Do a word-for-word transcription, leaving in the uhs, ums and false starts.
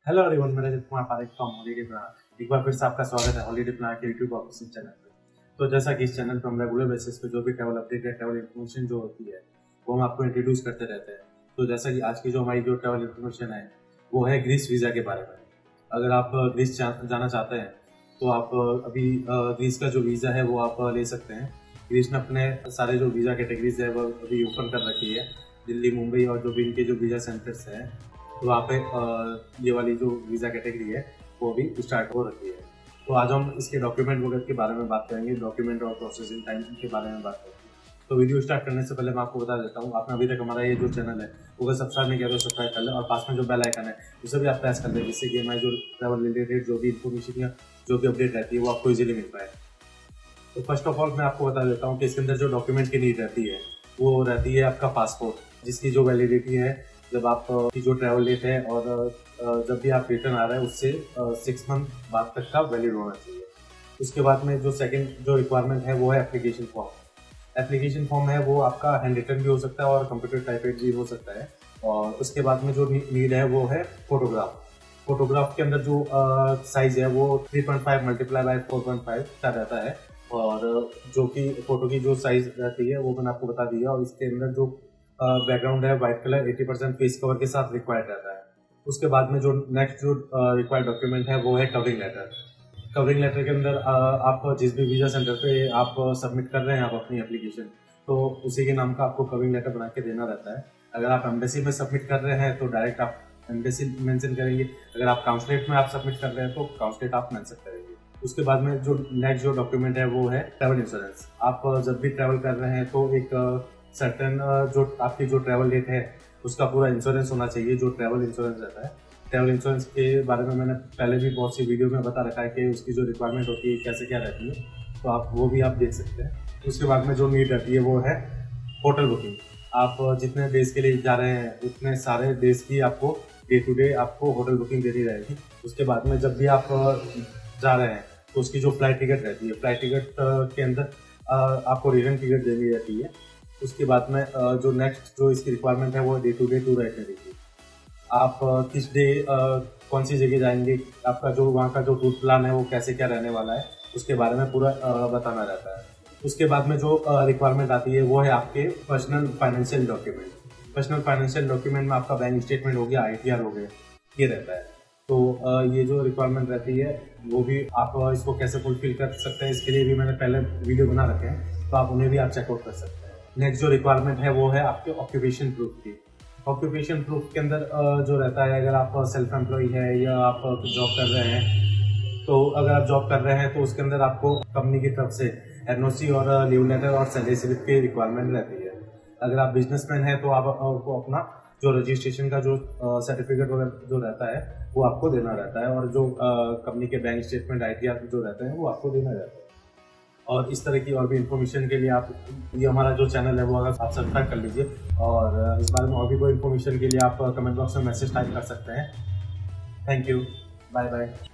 Hello everyone, मेरा Kumar Parekh from holiday planner. एक बार फिर से आपका स्वागत है हॉलीडे प्लानर के यूट्यूब ऑफिशियल चैनल पे। तो जैसा कि इस चैनल पर हम रेगुलर बेसिस पे जो भी ट्रैवल अपडेट है, ट्रैवल इन्फॉर्मेशन जो होती है वो हम आपको इंट्रोड्यूस करते रहते हैं। तो जैसा कि आज की जो हमारी जो ट्रैवल इन्फॉर्मेशन है वो है ग्रीस वीज़ा के बारे में। अगर आप ग्रीस जाना चाहते हैं तो आप अभी ग्रीस का जो वीज़ा है वो आप ले सकते हैं। ग्रीस ने अपने सारे जो वीज़ा कैटेगरीज है वो अभी ओपन कर रखी है। दिल्ली, मुंबई और जो भी इनके जो वीज़ा सेंटर्स हैं तो वहाँ पे ये वाली जो वीज़ा कैटेगरी है वो अभी स्टार्ट हो रखी है। तो आज हम इसके डॉक्यूमेंट वगैरह के बारे में बात करेंगे, डॉक्यूमेंट और प्रोसेसिंग टाइम के बारे में बात करेंगे। तो वीडियो स्टार्ट करने से पहले मैं आपको बता देता हूँ, आपने अभी तक हमारा ये जो चैनल है वो अगर सब्सक्राइब नहीं किया तो सब्सक्राइब कर लें और पास में जो बेल आइकन है उसे भी आप प्रेस कर लें, जिससे कि हमारी जो ट्रैवल रिलेटेड जो भी इन्फॉर्मेशन या जो भी अपडेट रहती है वो आपको इजीली मिल पाए। तो फर्स्ट ऑफ ऑल मैं आपको बता देता हूँ कि इसके अंदर जो डॉक्यूमेंट की नीड रहती है वो रहती है आपका पासपोर्ट, जिसकी जो वैलिडिटी है जब आप की जो ट्रैवल डेट है और जब भी आप रिटर्न आ रहे हैं उससे सिक्स मंथ बाद तक का वैलिड होना चाहिए। उसके बाद में जो सेकंड जो रिक्वायरमेंट है वो है एप्लीकेशन फॉर्म। एप्लीकेशन फॉर्म है वो आपका हैंड रिटन भी हो सकता है और कंप्यूटर टाइपेड भी हो सकता है। और उसके बाद में जो नीड है वो है फोटोग्राफ। फोटोग्राफ के अंदर जो साइज है वो three point five multiply by four point five का रहता है और जो कि फोटो की जो साइज रहती है वो मैंने आपको बता दिया। और इसके अंदर जो बैकग्राउंड है व्हाइट कलर अस्सी परसेंट फेस कवर के साथ रिक्वायर्ड रहता है। उसके बाद में जो नेक्स्ट जो रिक्वायर्ड डॉक्यूमेंट है वो है कवरिंग लेटर। कवरिंग लेटर के अंदर आप जिस भी वीज़ा सेंटर पे आप सबमिट कर रहे हैं आप अपनी एप्लीकेशन, तो उसी के नाम का आपको कवरिंग लेटर बना के देना रहता है। अगर आप एम्बेसी में सबमिट कर रहे हैं तो डायरेक्ट आप एम्बेसी मेंशन करेंगे, अगर आप काउंसलेट में आप सबमिट कर रहे हैं तो काउंसलेट आप मेंशन करेंगे। उसके बाद में जो नेक्स्ट जो डॉक्यूमेंट है वो है ट्रैवल इंश्योरेंस। आप जब भी ट्रैवल कर रहे हैं तो एक सर्टेन जो आपकी जो ट्रैवल डेट है उसका पूरा इंश्योरेंस होना चाहिए, जो ट्रैवल इंश्योरेंस रहता है। ट्रैवल इंश्योरेंस के बारे में मैंने पहले भी बहुत सी वीडियो में बता रखा है कि उसकी जो रिक्वायरमेंट होती है कैसे क्या रहती है, तो आप वो भी आप देख सकते हैं। उसके बाद में जो नीड रहती है वो है होटल बुकिंग। आप जितने डेज के लिए जा रहे हैं उतने सारे डेज की आपको डे टू डे आपको होटल बुकिंग देनी रहेगी। उसके बाद में जब भी आप जा रहे हैं तो उसकी जो फ्लाइट टिकट रहती है, फ्लाइट टिकट के अंदर आपको रिटर्न टिकट देनी रहती है। उसके बाद में जो नेक्स्ट जो इसकी रिक्वायरमेंट है वो day to day tour itinerary की। आप किस डे कौन सी जगह जाएंगे, आपका जो वहाँ का जो टूर प्लान है वो कैसे क्या रहने वाला है उसके बारे में पूरा बताना रहता है। उसके बाद में जो रिक्वायरमेंट आती है वो है आपके personal financial document. Personal financial document में आपका बैंक स्टेटमेंट हो गया, आई टी आर हो गया, ये रहता है। तो ये जो रिक्वायरमेंट रहती है वो भी आप इसको कैसे फुलफिल कर सकते हैं इसके लिए भी मैंने पहले वीडियो बना रखे हैं, तो आप उन्हें भी आप चेकआउट कर सकते हैं। नेक्स्ट जो रिक्वायरमेंट है वो है आपके ऑक्यूपेशन प्रूफ की। ऑक्यूपेशन प्रूफ के अंदर जो रहता है, अगर आप सेल्फ एम्प्लॉय है या आप जॉब कर रहे हैं, तो अगर आप जॉब कर रहे हैं तो उसके अंदर आपको कंपनी की तरफ से एन ओ सी और लीव लेटर और सैलरी स्लिप की रिक्वायरमेंट रहती है। अगर आप बिजनेसमैन हैं तो आप आपको अपना जो रजिस्ट्रेशन का जो सर्टिफिकेट वगैरह जो रहता है वो आपको देना रहता है और जो कंपनी के bank statement I T R जो रहते हैं वो आपको देना रहता है। और इस तरह की और भी इन्फॉर्मेशन के लिए आप ये हमारा जो चैनल है वो अगर आप सब्सक्राइब कर लीजिए और इस बारे में और भी कोई इन्फॉर्मेशन के लिए आप कमेंट बॉक्स में मैसेज टाइप कर सकते हैं। Thank you, bye bye.